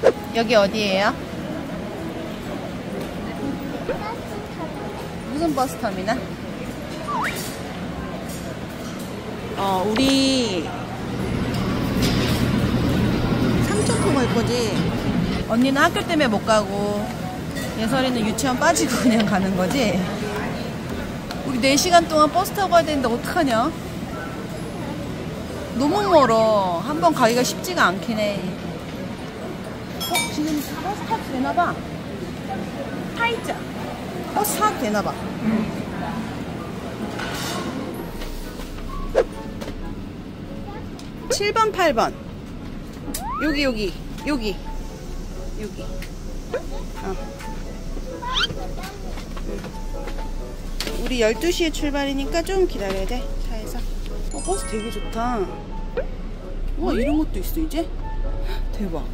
여기 어디예요? 무슨 버스 터미널? 우리 삼천포 갈 거지? 언니는 학교 때문에 못 가고 예설이는 유치원 빠지고 그냥 가는 거지? 우리 4시간 동안 버스 타고 가야 되는데 어떡하냐? 너무 멀어. 한번 가기가 쉽지가 않긴 해. 지금 버스 타도 되나봐. 타있자. 버스 타도 되나봐. 7번, 8번. 여기. 우리 12시에 출발이니까 좀 기다려야 돼. 차에서. 버스 되게 좋다. 우와, 이런 것도 있어, 이제? 대박.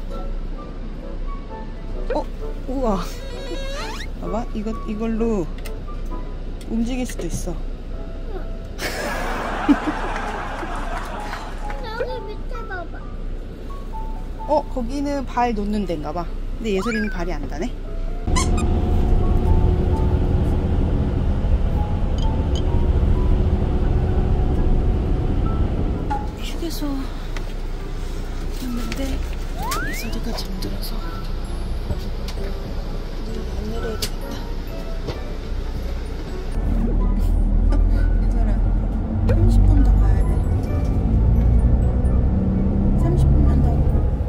우와. 봐봐, 이걸로 움직일 수도 있어. 여기 밑에 봐봐. 거기는 발 놓는 데인가 봐. 근데 예설이는 발이 안 닿네. 휴게소 갔는데 예설이가 잠들어서 안 내려야 되겠다. 예설아, 30분 더 가야 돼. 30분만 더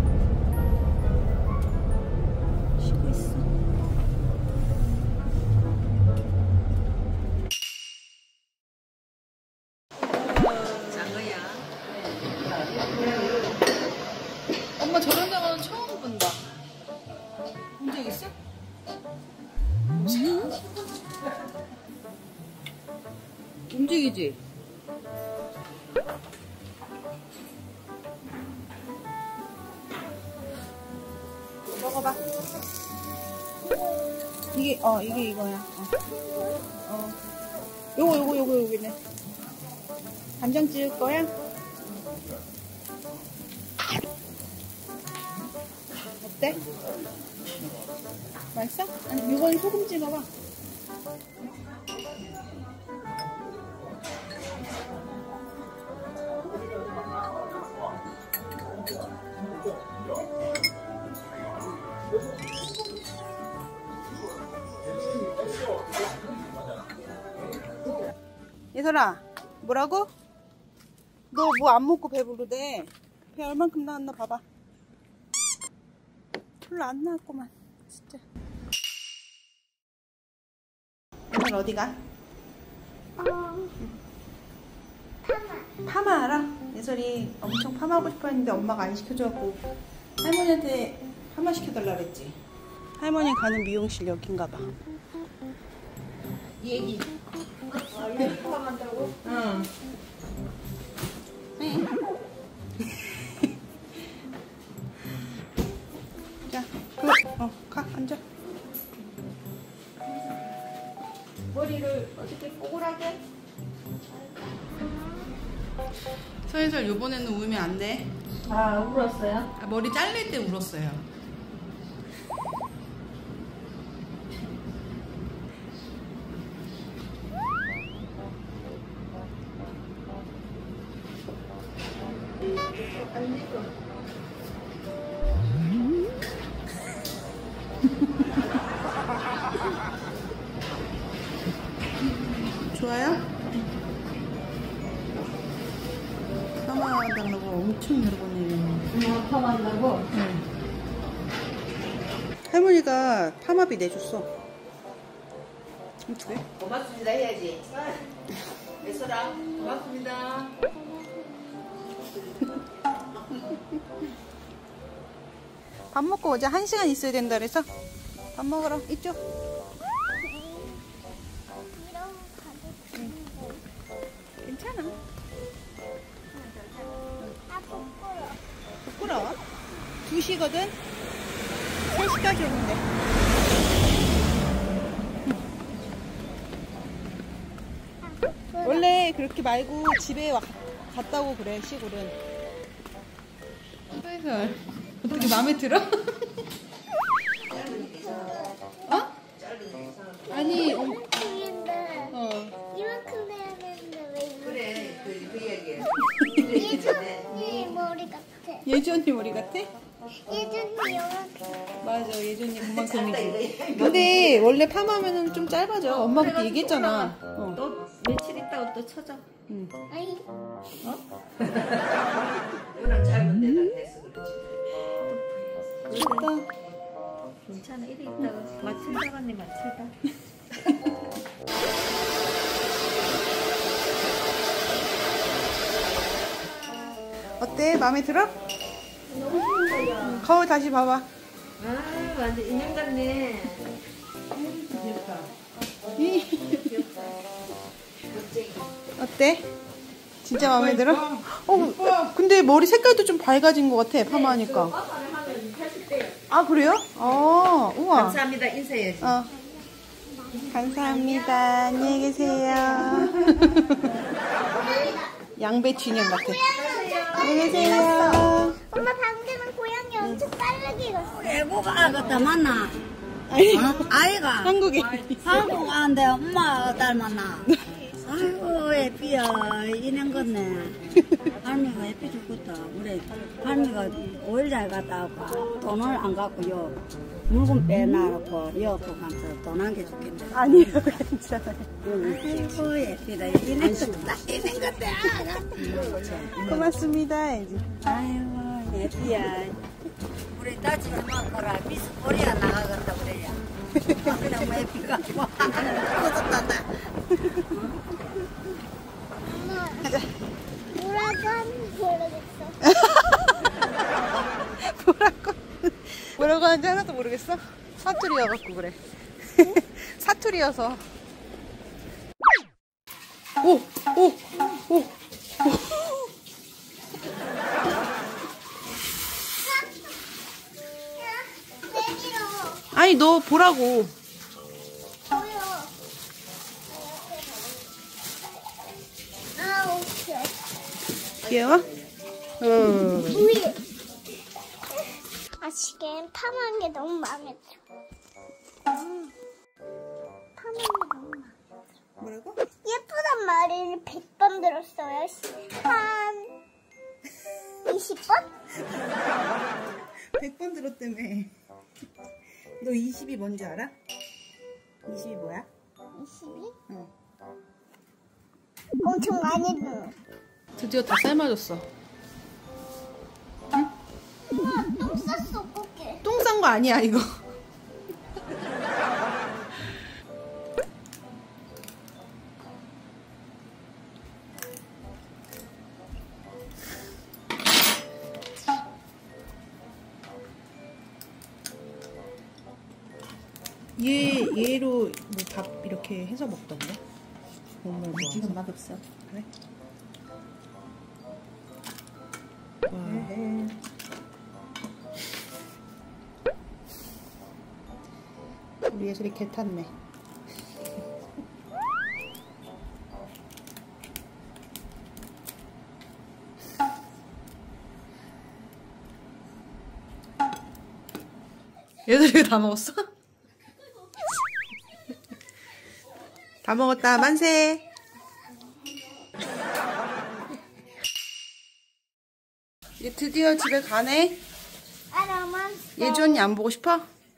쉬고 있어. 장어야. 엄마 저런 장어는 처음 본다. 본 적 있어? 움직이지? 먹어봐. 이게 이거야. 요거 여기네. 간장 찍을 거야? 어때? 맛있어? 아니, 이건 소금 찍어봐. 예설아, 뭐라고? 너 뭐 안 먹고 배부르대. 배 얼만큼 나왔나 봐봐. 별로 안 나왔구만, 진짜. 예설 어디가? 파마 알아? 예설이 엄청 파마하고 싶어 했는데 엄마가 안 시켜줘갖고 할머니한테 파마 시켜달라 그랬지. 할머니 가는 미용실 여긴가 봐. 얘기. 여기 파마한다고? 응. 네. 자, 가, 앉아. 머리를 어떻게 꼬골하게? 서예설 요번에는 울면 안 돼. 울었어요? 머리 잘릴 때 울었어요. 좋아요? 파마한다고 엄청 여러 번 해요. 파마한다고? 응. 할머니가 파마비 내줬어. 어떻게? 고맙습니다 해야지. 예설아 고맙습니다. 밥 먹고 어제 1시간 있어야 된다 그래서 밥 먹으러 이쪽. 괜찮아. 부끄러워? 2시거든? 3시까지 오는데. 원래 그렇게 말고 집에 갔다 오고 그래, 시골은. 서예설 어떻게 마음에 들어? 어? 아니, 이만큼인데 어. 이만큼 해야 되는데 왜 이만큼? 그래, 그 얘기야. 예전이 머리 같아. 예전이 머리 같아? 예전이 요만큼. 맞아, 예전이 그만큼이지. 근데 원래 파마면은 좀 짧아져. 엄마 그때 얘기했잖아. 어. 또 며칠 있다가 또 쳐져. 응. 아이 이거는 짧은 데다 됐어, 그렇지. 좋다. 괜찮아. 이리 있다가 맞춘다가 니 맞출다. 어때? 마음에 들어? 거울 다시 봐봐. 아 완전 인형 같네. 어때? 진짜 마음에 들어? 근데 머리 색깔도 좀 밝아진 것 같아, 파마하니까. 아, 그래요? 우와. 감사합니다. 인사해야지. 감사합니다. 안녕히 계세요. 양배추 인형 같아. 안녕히 계세요. 엄마 방금은 고양이 엄청 빠르게 갔어. 애고가 아가 맞나? 아이가 한국에. 한국 아는데 엄마 닮았나? 아이고 애삐야 이런 거네. 할미가 애삐 죽겠다. 우리 할미가 5일날 갔다 오고 돈을 안 갖고요. 물건 빼놔놓고 여고 가면서 돈 한 개 죽겠네. 아니요, 괜찮아요. 아이고 애삐다 이런 거다 이런 거다. 고맙습니다. 이제. 아이고 애삐야. 우리 따지지 마거라. 미스 코리아 나가겠다 그래야. 그냥 뭐 애삐가 뭐 고맙단다. 엄마 뭐라고 하는지 모르겠어. 뭐라고 하는지 하나도 모르겠어? 사투리여갖고 그래. 사투리여서. 오! 내밀어. 아니, 너 보라고. 보여. 아 오케이. 귀여워? 우리 아직은 파마한 게 너무 마음에 들어. 파마한 게 너무 마음에 들어. 뭐라고? 예쁘단 말을 100번 들었어요. 한 20번? 100번 들었다며. 너 20이 뭔지 알아? 20이 뭐야? 22? 응. 엄청 많이 들어. 드디어 다 삶아졌어. 우와, 똥 쌌어, 꽃게. 똥 싼 거 아니야, 이거. 얘로 뭐 밥 이렇게 해서 먹던데? 몸을 지금 맛없어. 그래? 와. 우리 예술이 개 탔네. 예술이 다 먹었어? 다 먹었다. 만세. 이제 드디어 집에 가네. 알아만. 예주 언니 안 보고 싶어?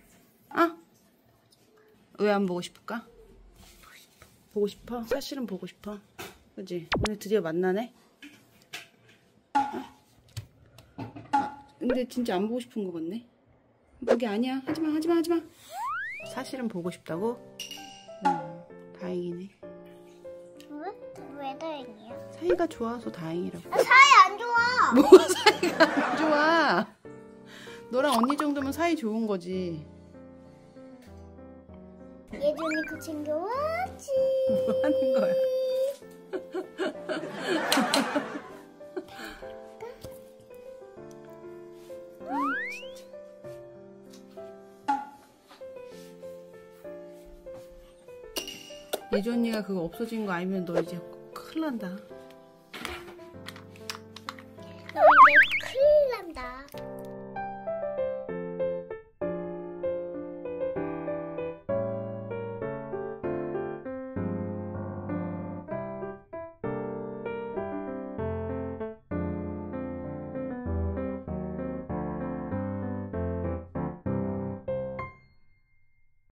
왜 안 보고 싶을까? 보고 싶어? 사실은 보고 싶어. 그치? 오늘 드디어 만나네? 근데 진짜 안 보고 싶은 거 같네? 그게 아니야. 하지마. 사실은 보고 싶다고? 다행이네. 왜 다행이야? 사이가 좋아서 다행이라고. 나 사이 안 좋아. 뭐가 사이가 안 좋아? 너랑 언니 정도면 사이 좋은 거지. 예준이 그 챙겨왔지. 뭐 하는 거야? 예주 언니가 그거 없어진 거 알면 너 이제 큰일 난다.